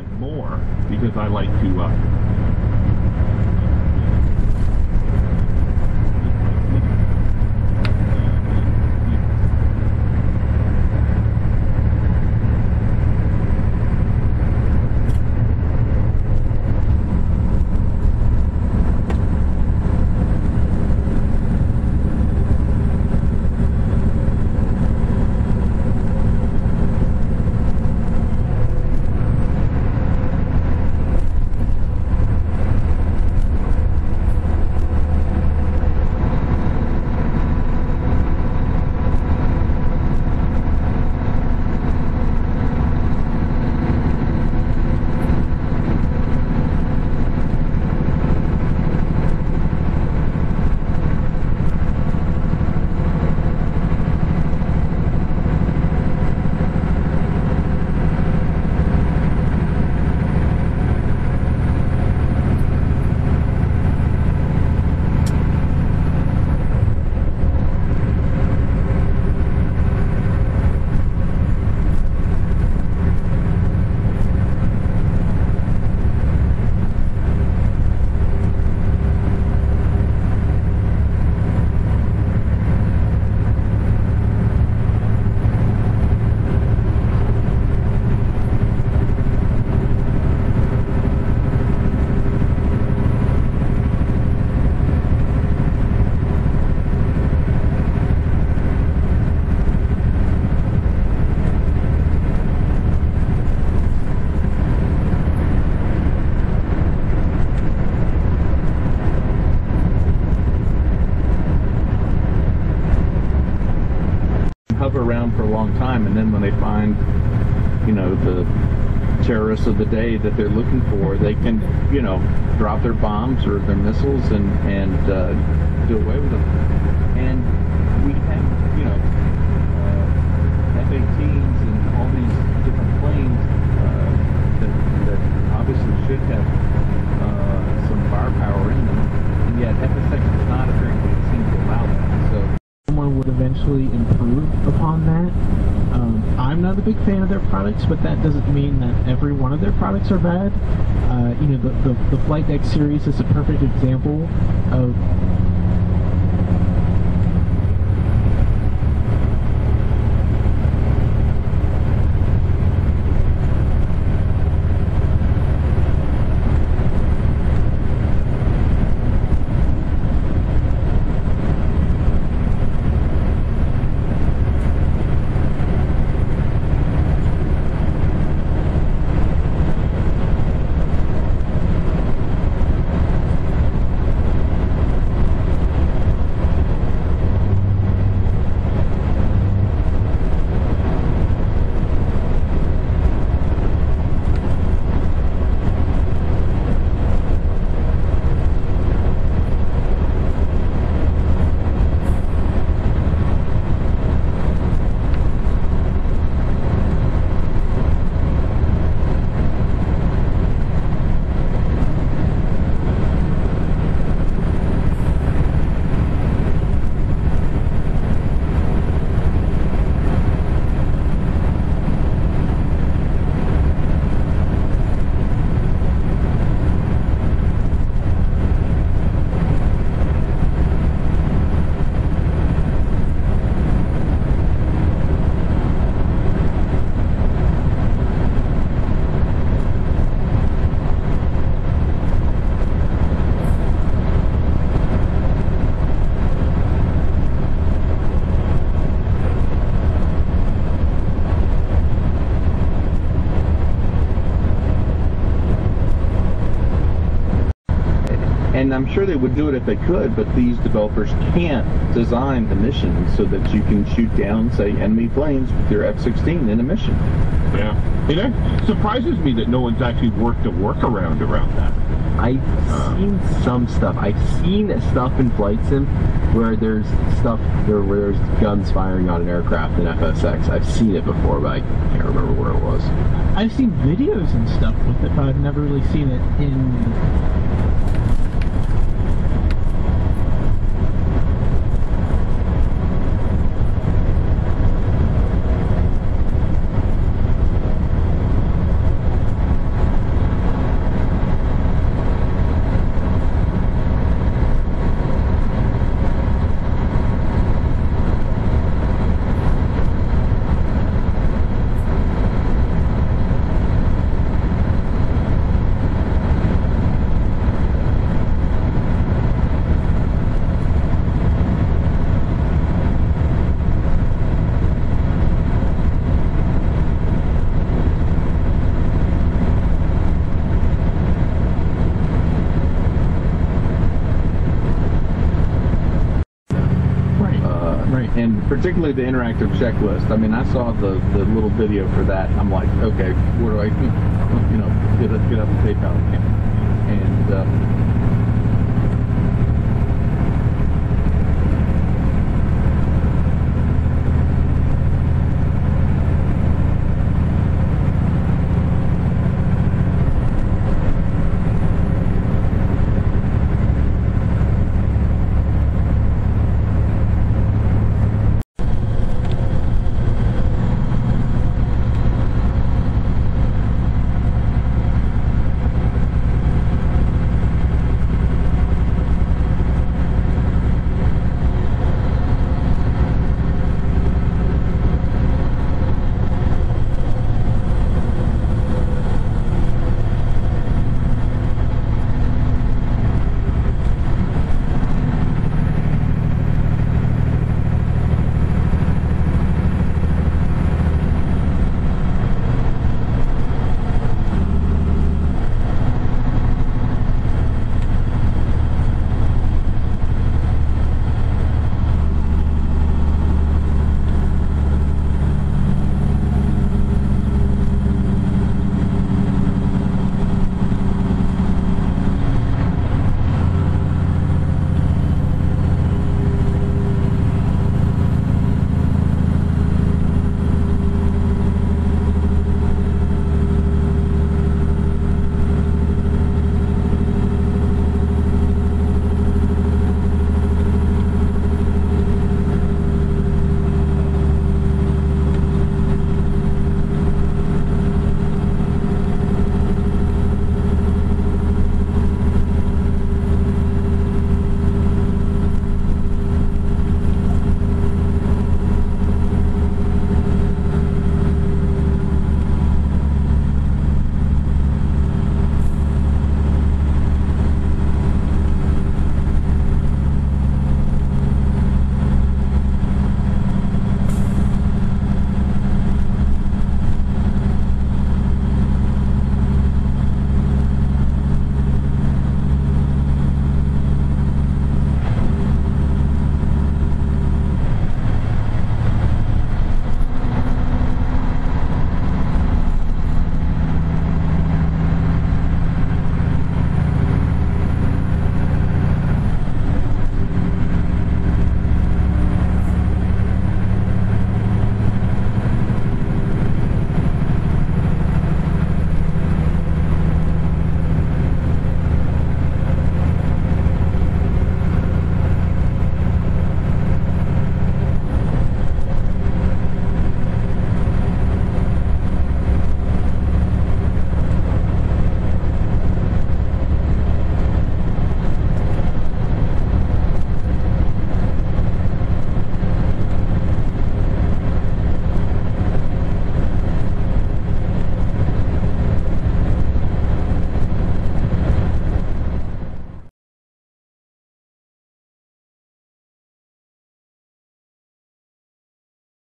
line more because I like to hover around for a long time, and then when they find, you know, the terrorists of the day that they're looking for, they can, you know, drop their bombs or their missiles and do away with them. And we have, you know, F-18s and all these different planes that obviously should have some firepower in them, and yet FSX does not apparently seem to allow that. So someone would eventually improve upon that. I'm not a big fan of their products, but that doesn't mean that every one of their products are bad. You know, the Flight Deck series is a perfect example of and I'm sure they would do it if they could, but these developers can't design the missions so that you can shoot down, say, enemy planes with your F-16 in a mission. Yeah. It surprises me that no one's actually worked a workaround around that. I've seen some stuff. I've seen stuff in Flight Sim where there's stuff where there's guns firing on an aircraft in FSX. I've seen it before, but I can't remember where it was. I've seen videos and stuff with it, but I've never really seen it in... and particularly the interactive checklist. I mean, I saw the little video for that. I'm like, okay, where do I, get out the PayPal account? And